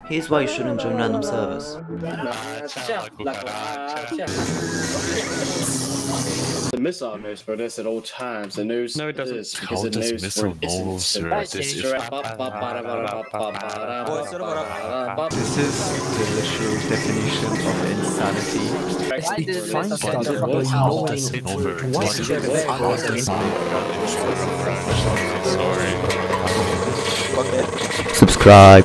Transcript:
Here's why you shouldn't join random servers. The missile knows for this at all times. The news No, it doesn't. Because it knows missile knows this This is the literal definition of insanity. Sorry. Subscribe.